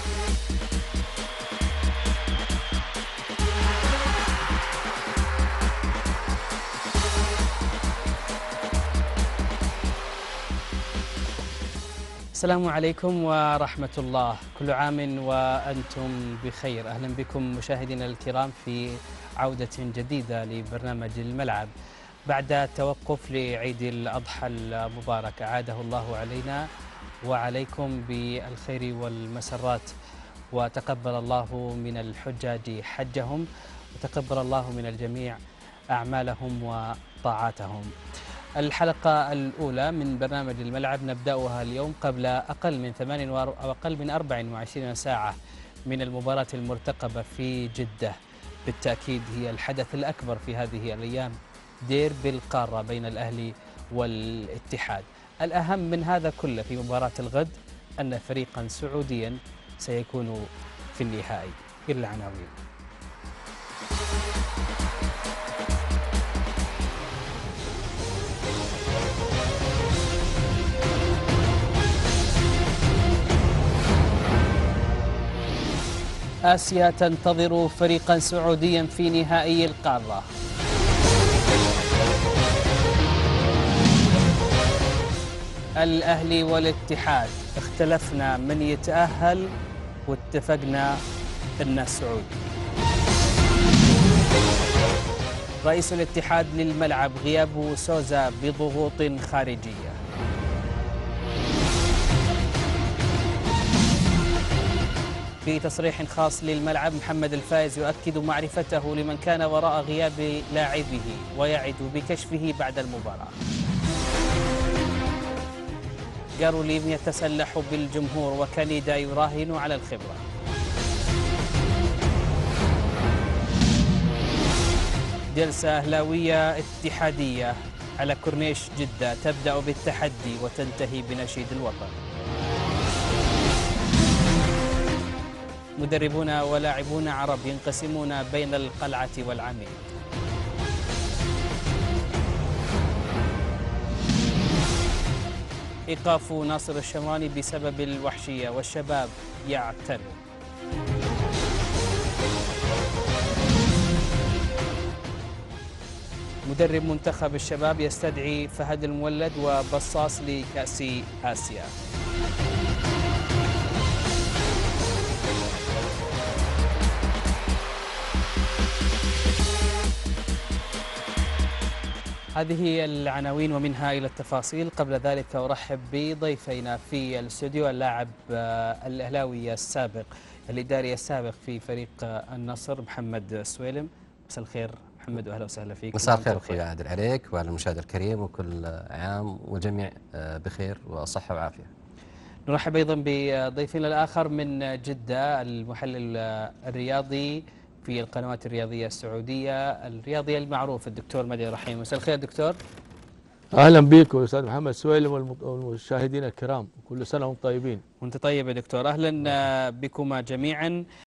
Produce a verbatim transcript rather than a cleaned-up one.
السلام عليكم ورحمة الله، كل عام وأنتم بخير. أهلا بكم مشاهدينا الكرام في عودة جديدة لبرنامج الملعب بعد توقف لعيد الأضحى المبارك. أعاده الله علينا وعليكم بالخير والمسرات، وتقبل الله من الحجاج حجهم، وتقبل الله من الجميع أعمالهم وطاعاتهم. الحلقة الأولى من برنامج الملعب نبدأها اليوم قبل أقل من ثمان أو أقل من أربع وعشرين ساعة من المباراة المرتقبة في جدة. بالتأكيد هي الحدث الأكبر في هذه الأيام، ديربي القارة بين الأهلي والاتحاد. الأهم من هذا كله في مباراة الغد أن فريقا سعوديا سيكون في النهائي. إلى العناوين. آسيا تنتظر فريقا سعوديا في نهائي القارة. الأهلي والاتحاد اختلفنا من يتأهل واتفقنا أن السعودي. رئيس الاتحاد للملعب غياب سوزا بضغوط خارجية. في تصريح خاص للملعب محمد الفايز يؤكد معرفته لمن كان وراء غياب لاعبه ويعد بكشفه بعد المباراة. جاروليم يتسلح بالجمهور وكنيدا يراهن على الخبرة. جلسة أهلاوية اتحادية على كورنيش جدة تبدأ بالتحدي وتنتهي بنشيد الوطن. مدربون ولاعبون عرب ينقسمون بين القلعة والعميد. إيقاف ناصر الشمراني بسبب الوحشية والشباب يعترض. مدرب منتخب الشباب يستدعي فهد المولد وبصاص لكأس آسيا. هذه العناوين ومنها إلى التفاصيل. قبل ذلك أرحب بضيفينا في الاستوديو، اللاعب الأهلاوي السابق الإداري السابق في فريق النصر محمد سويلم. مساء الخير محمد وأهلا وسهلا فيك. مساء الخير أخوي عادل عليك وعلى المشاهد الكريم، وكل عام والجميع بخير وصحة وعافية. نرحب أيضا بضيفنا الآخر من جدة المحلل الرياضي في القنوات الرياضية السعودية الرياضي المعروف الدكتور مدعي رحيم. مساء الخير دكتور. اهلا بكم استاذ محمد سويلم والمشاهدين الكرام، كل سنه وانتم طيبين. وانت طيب يا دكتور. اهلا بكما جميعا.